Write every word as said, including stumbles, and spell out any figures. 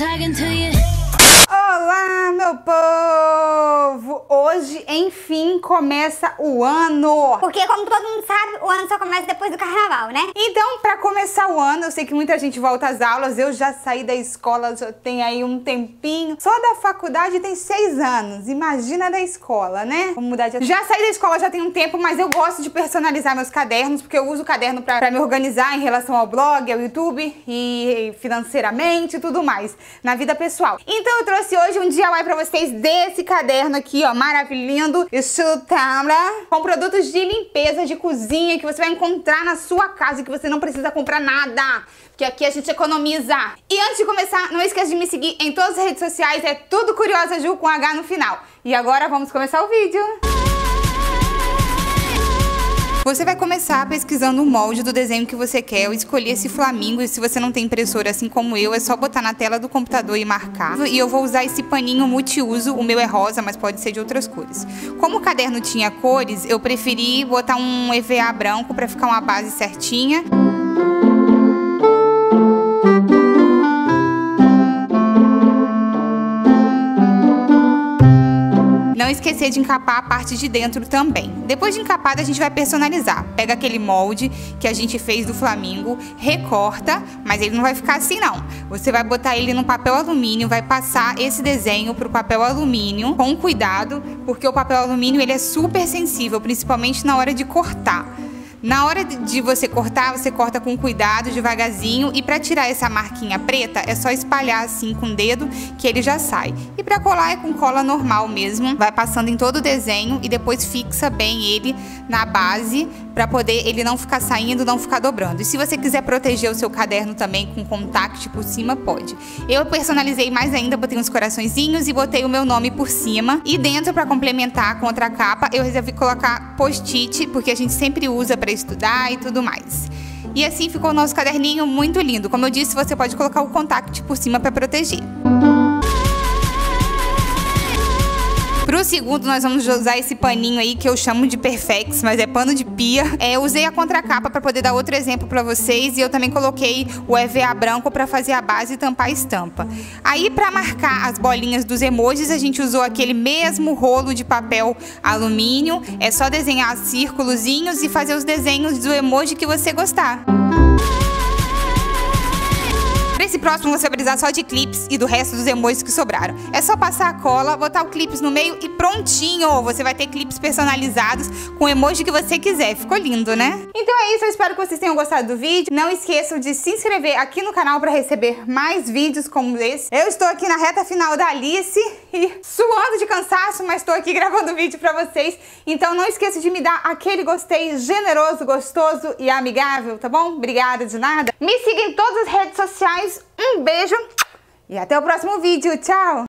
talking to you. Olá, meu povo! Hoje, enfim, começa o ano! Porque, como todo mundo sabe, o ano só começa depois do carnaval, né? Então, pra começar o ano, eu sei que muita gente volta às aulas, eu já saí da escola, já tem aí um tempinho. Só da faculdade tem seis anos, imagina da escola, né? Vamos mudar de... Já saí da escola já tem um tempo, mas eu gosto de personalizar meus cadernos, porque eu uso o caderno pra, pra me organizar em relação ao blog, ao YouTube e financeiramente e tudo mais, na vida pessoal. Então eu trouxe hoje um D I Y pra vocês desse caderno aqui, ó, maravilhoso, estilo Tumblr, com produtos de limpeza de cozinha que você vai encontrar na sua casa e que você não precisa comprar nada, porque aqui a gente economiza. E antes de começar, não esqueça de me seguir em todas as redes sociais, é tudo Curiosa Ju com H no final. E agora vamos começar o vídeo. Você vai começar pesquisando o molde do desenho que você quer. Eu escolhi esse flamingo e se você não tem impressora assim como eu, é só botar na tela do computador e marcar. E eu vou usar esse paninho multiuso, o meu é rosa, mas pode ser de outras cores. Como o caderno tinha cores, eu preferi botar um E V A branco para ficar uma base certinha. Não esquecer de encapar a parte de dentro também. Depois de encapado, a gente vai personalizar. Pega aquele molde que a gente fez do flamingo, recorta, mas ele não vai ficar assim não. Você vai botar ele no papel alumínio, vai passar esse desenho pro papel alumínio com cuidado, porque o papel alumínio ele é super sensível, principalmente na hora de cortar. Na hora de você cortar, você corta com cuidado, devagarzinho, e para tirar essa marquinha preta, é só espalhar assim com o dedo que ele já sai. E para colar é com cola normal mesmo, vai passando em todo o desenho e depois fixa bem ele na base para poder ele não ficar saindo, não ficar dobrando. E se você quiser proteger o seu caderno também com contact por cima, pode. Eu personalizei mais ainda, botei uns coraçõezinhos e botei o meu nome por cima. E dentro, para complementar com outra capa, eu resolvi colocar post-it, porque a gente sempre usa para estudar e tudo mais. E assim ficou o nosso caderninho muito lindo. Como eu disse, você pode colocar o contact por cima para proteger. Pro segundo, nós vamos usar esse paninho aí que eu chamo de Perfex, mas é pano de pia. É, eu usei a contracapa para poder dar outro exemplo para vocês e eu também coloquei o E V A branco para fazer a base e tampar a estampa. Aí, para marcar as bolinhas dos emojis, a gente usou aquele mesmo rolo de papel alumínio. É só desenhar círculozinhos e fazer os desenhos do emoji que você gostar. Esse próximo você vai precisar só de clips e do resto dos emojis que sobraram. É só passar a cola, botar o clips no meio e prontinho! Você vai ter clips personalizados com o emoji que você quiser. Ficou lindo, né? Então é isso, eu espero que vocês tenham gostado do vídeo. Não esqueçam de se inscrever aqui no canal para receber mais vídeos como esse. Eu estou aqui na reta final da Alice e suando de cansaço, mas estou aqui gravando vídeo para vocês. Então não esqueça de me dar aquele gostei generoso, gostoso e amigável, tá bom? Obrigada de nada. Me siga em todas as redes sociais. Um beijo e até o próximo vídeo. Tchau!